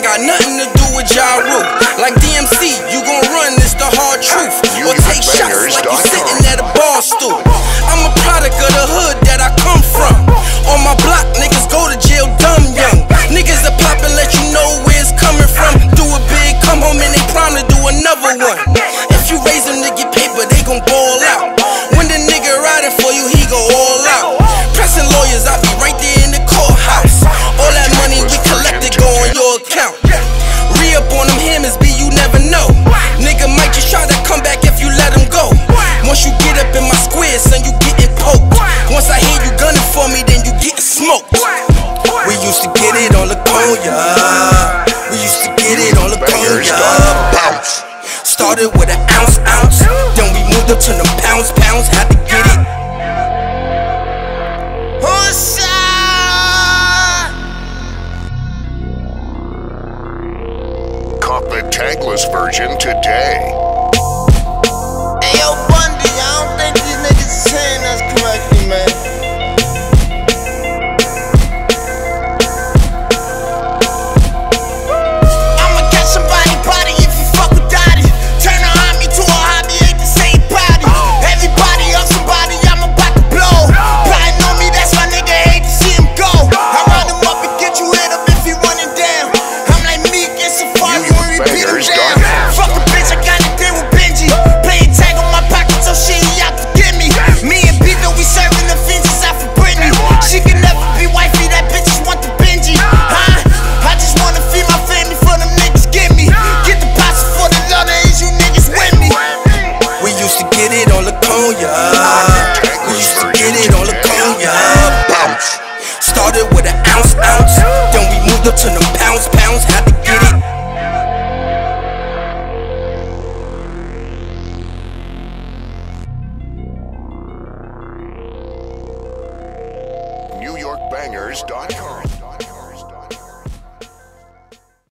got nothing to do with Ja Rule. Like DMC, you gon' run, it's the hard truth. Or take shots like you sitting at a bar stool. I'm a product of the hood that I come from. On my block, niggas go to jail dumb young. Niggas that pop and let you know where it's coming from. Do it big, come home and they prime to do another one. If you raise them to get paper, they gon' ball out. When the nigga riding for you, he go all out. Pressing lawyers, I be right there in the courthouse. All that money we collected go on your account. Re-up on them hammers, B, you never know. Nigga might just try to come back if you let him go. Once you get up in my square, son, you getting poked. Once I hear you gunning for me, then you getting smoked. We used to get it on Laconia. We used to get it on Laconia. Bounce. Started with an ounce, then we moved up to them pounds, had to get it. Cop the tankless version today. Hey yo, Bundy, I don't think these niggas is saying us correctly, man. We used to get it on Laconia. Bounce. Started with an ounce, then we moved up to them pounds, had to get it. NewYorkBangers.com